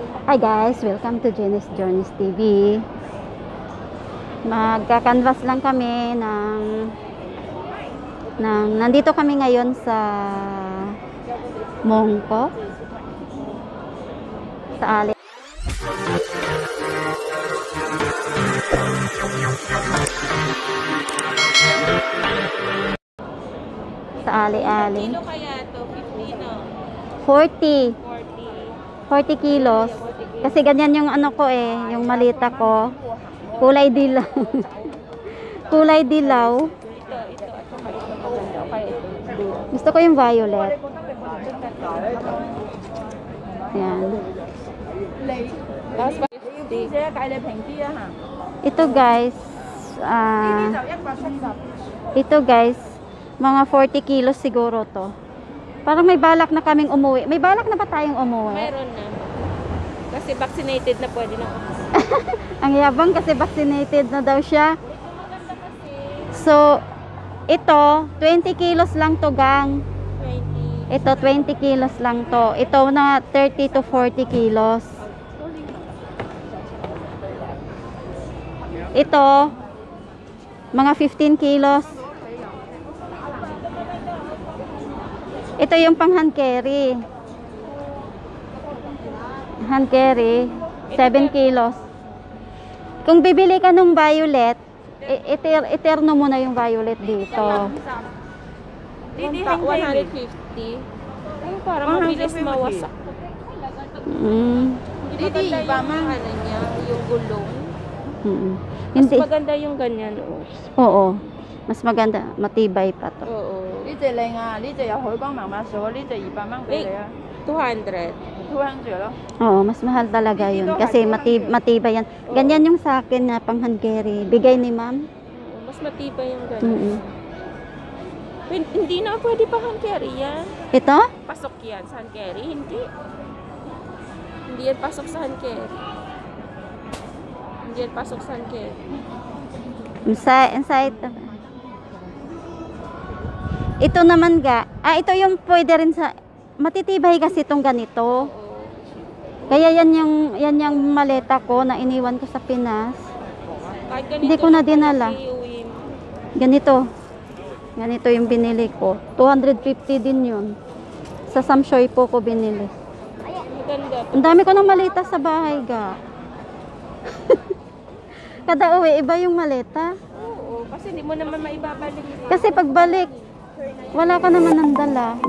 Hi guys, welcome to Jenny's Journeys TV. Magka-canvas lang kami nandito kami ngayon sa Mongko, sa Ali-ali. Kilo kaya to? 50 no? 40 40. kilos. Kasi ganyan yung ano ko yung malita ko. Kulay dilaw. Kulay dilaw. Ito. Okay, ito. Gusto ko yung violet. Ayan. Tapos 50. Ito guys, mga 40 kilos siguro to. Parang may balak na kaming umuwi. May balak na ba tayong umuwi? Meron na. Kasi vaccinated na pwede na. Ang yabang kasi vaccinated na daw siya. So, ito, 20 kilos lang to gang. 20. Ito, 20 kilos lang to. Ito na 30 to 40 kilos. Ito, mga 15 kilos. Ito yung pang hand carry. Hand carry, 7 kilos. Kung bibili ka ng violet, eterno mo na yung violet dito. 150. Ay, parang mabilis mawasak. Hindi maganda yung ano niya, yung gulong. Mas Hindi. maganda yung ganyan. Oh. Oo. Mas maganda, matibay pa to. Oo. 呢隻靚啊！呢隻有海光媽媽數，呢隻200蚊俾你啊 200. ，200咯。 Oo, mas mahal talaga yun. Kasi matibay yan. Ganyan yung sa akin na pang hand carry. Bigay ni ma'am. Mas matibay yung ganyan. Hindi na pwede pa hand carry yan. Ito? Pasok yan sa hand carry? Hindi. Hindi yan pasok sa hand carry. Hindi yan pasok sa hand carry. Inside. Ito naman ito yung pwede rin sa, matitibay kasi itong ganito. Kaya yan yung maleta ko na iniwan ko sa Pinas. Hindi ko na dinala. Ganito yung binili ko. 250 din yun. Sa Samshoy po ko binili. Maganda. Ang dami ko ng maleta sa bahay Kada uwi, iba yung maleta. Oo, kasi hindi mo naman maibabalik. Kasi pagbalik, wala ka naman ng dala.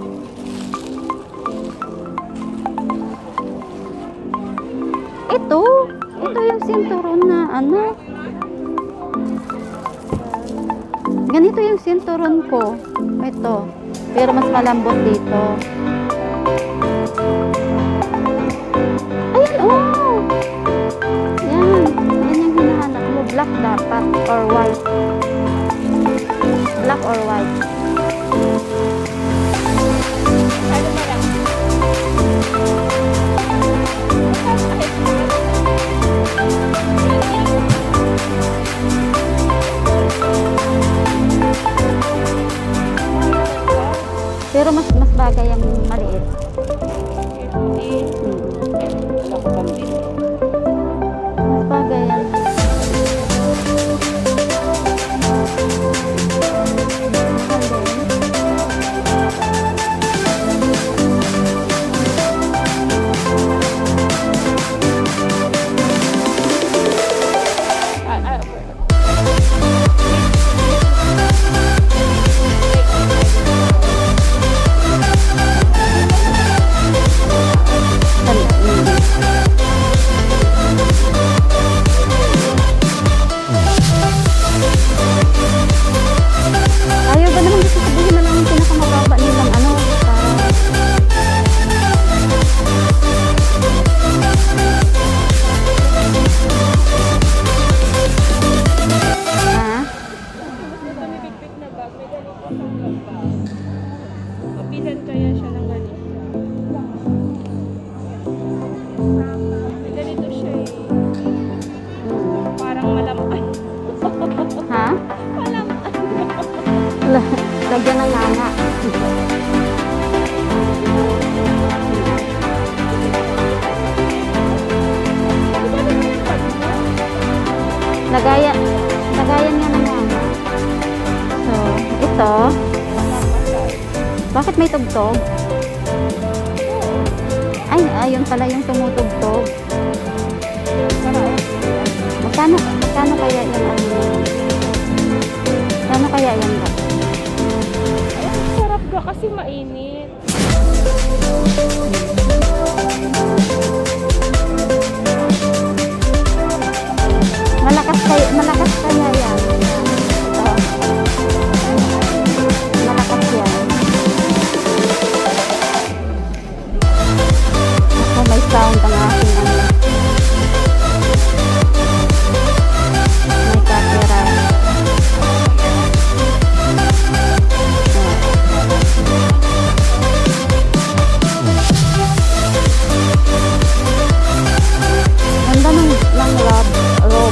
Ito yung sinturon na ano. Ganito yung sinturon ko. Ito. Pero mas malambot dito. Ayan, oh! Yan. Yan yung hinahanap mo. Black dapat or white. Black or white. Ano ba lang? Pero mas bagay ang maliit. Mas bagay yan. Mahal tumutugtog? Ay, ayun pala yung tumutugtog. Magkano kaya yan? Magkano kaya yan ba? Ay, ang sarap ga kasi mainit. Malakas kaya yan. Ito. Malakas yan. Ako, may sound ang aking ano. May copyright. Ganda ng robe.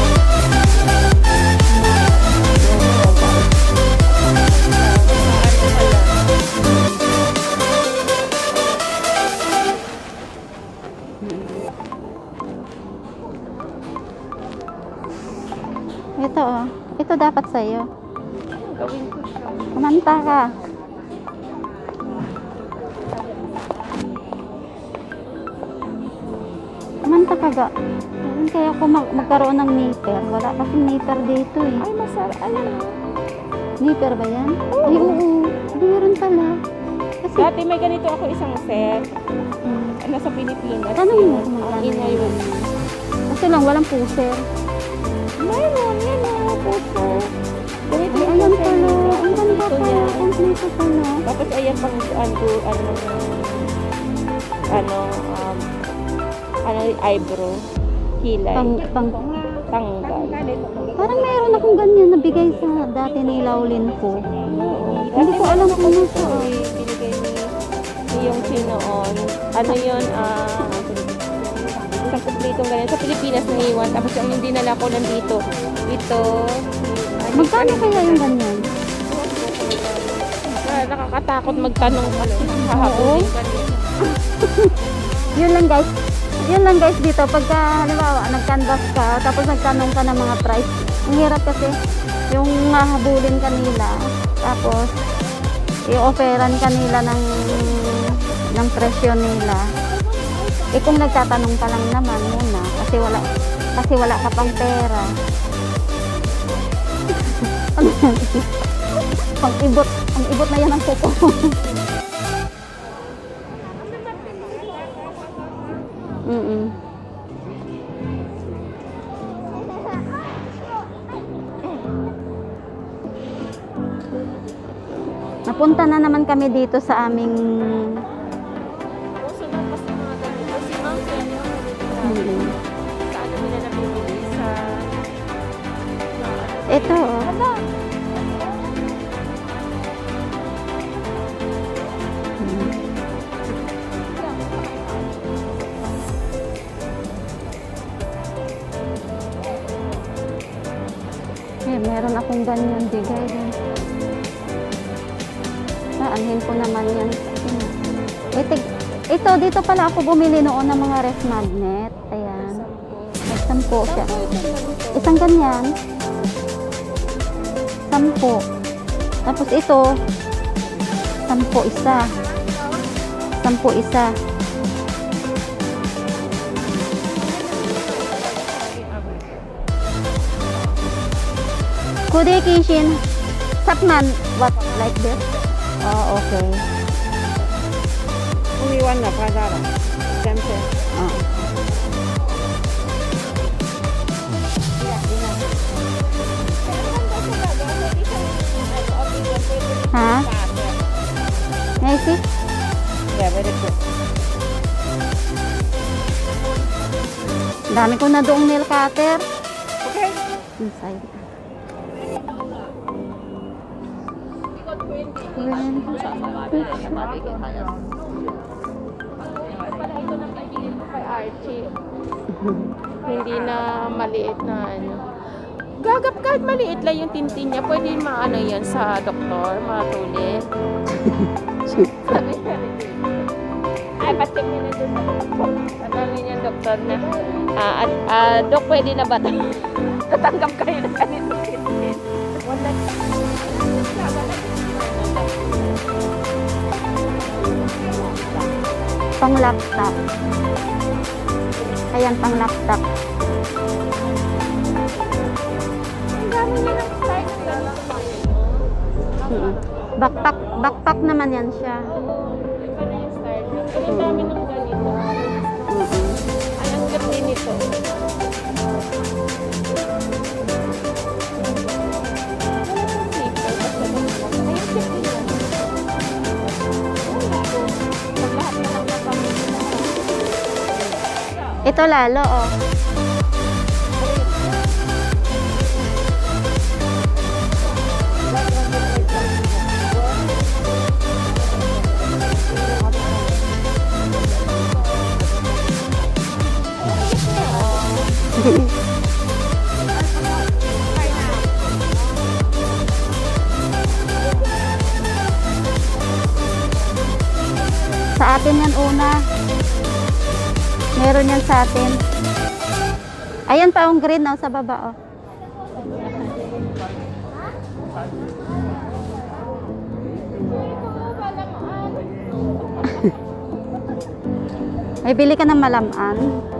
Ito oh. Ito dapat sa'yo. Gawin ko siya. Kumanta ka. Kumanta ka ga. Ayun, kaya ako magkaroon ng nipper. Wala kasing nipper dito eh. Ay, masarap. Alam mo. Nipper ba yan? Ay, oo. Meron pala. Kasi, Dati may ganito ako isang set. Nasa Pilipinas. tanong mo kung Ang magkano ingay yun. yun. Kasi lang, walang puser. Mayroon yan mga puso. Ganito Ay, yung ayan puso pala. niya. Ang ganda Ito pala. niya. Kompleto pala. Tapos ayan pang eyebrow. Hilay. Pang, Tanggal. parang mayroon akong ganyan nabigay sa dati ni Laulin ko. Oo. Hindi ko alam kung ano ito. Binigay ni yung sinoon. Ano yun? Isang kumplitong ganyan. Sa Pilipinas naiwan. Tapos yung hindi nala ko nandito. Ito. Magkano kaya yung ganyan? Nakakatakot magtanong pa. Hahabulin ka niya. Yun lang guys dito. Pagka, halimbawa, nag-canvas ka, tapos nagtanong ka ng mga price. Ang hirap kasi yung hahabulin kanila. Tapos, i-offeran kanila ng presyo nila. Eh kung nagtatanong ka lang naman muna, kasi wala ka pang pera. Ano yan? Ang ibot na yan ang kuko. Napunta na naman kami dito sa aming Uso na kasi mga ganito. Si Ma'am Senyo. Sa ano nila nabibili sa... ito oh. Hala! Meron akong ganyan bigay din. Aanhin ko naman yan. Ito, dito pala ako bumili noon ng mga ref magnet. Ayan. Nagsampo siya. Isang ganyan. 10. Tapos ito, 10 isa. 10 isa. Kude Kishin. Sapman. What? Like this? Oh, okay. Umiwan na pa dara. Siyempre. Oh. Ha? May see? Yeah, very good. Dami ko na doong nail cutter. Okay. Inside. Pala ito na kaibigan ko kay Archie. Hindi na maliit na ano. Gagap kahit maliit lang yung tintin niya, pwede maano yan sa doktor, matuli. Sabi niya rin. Ay, pacheck niya na doon sa doktor. Sabi niya doktor na, Dok, pwede na ba ito? Tatanggap kayo ng ganito tintin. Wala. Pang laptop. Ayan, pang laptop. Ang dami niya ng style na Mm. Backpack naman yan siya. Iba na yung style niya. Ang dami ng ganito. Mm-mm. Ay, ang ganda nito. Ito lalo, oh. Sa atin yan una. Meron yan sa atin. Ayan pa ang green, oh, sa baba, oh. May bili ka ng malaman.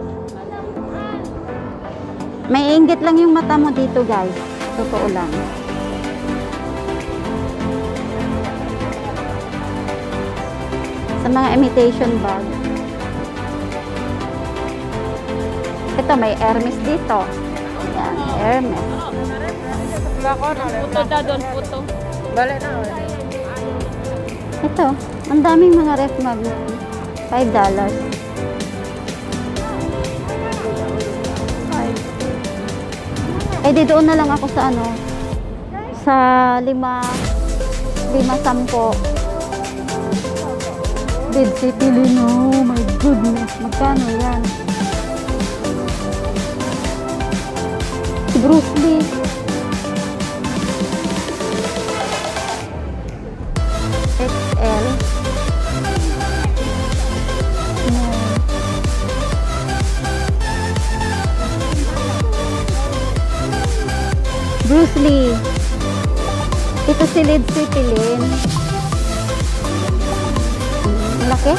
May inggit lang yung mata mo dito, guys. Totoo lang. Sa mga imitation bag. Ito, may Hermes dito. Yan, Hermes. Puto da doon, puto. Balik na. Ito, ang daming mga ref mag. $5. Eh, di doon na lang ako sa ano, sa 5, 10. Bed City Lino, oh my goodness, magkano yan? Si Bruce Lee. XL. Bruce Lee. Ito si Led Zeppelin. Malaki.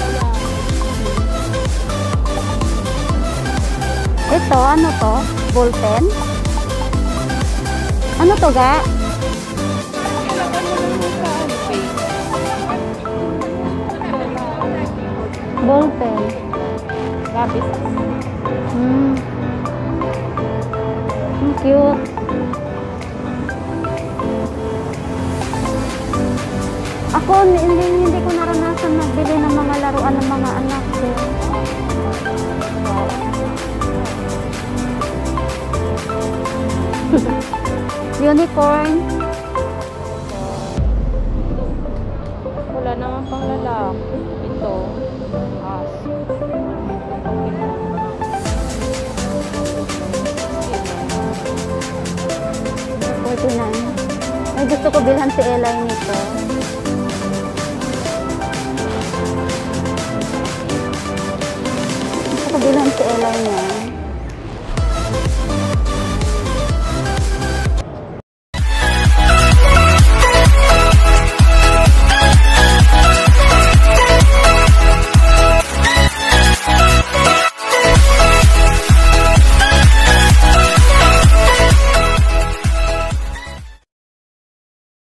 Ito, ano to? Ballpen? Ano to, ga? Ballpen. Gabi. Ang cute. Ako, hindi ko naranasan magbili ng mga laruan ng mga anak ko. Unicorn. Wala naman pang lalaki. Ito. Aso. 49. Ay, gusto ko bilhan si Eli nito.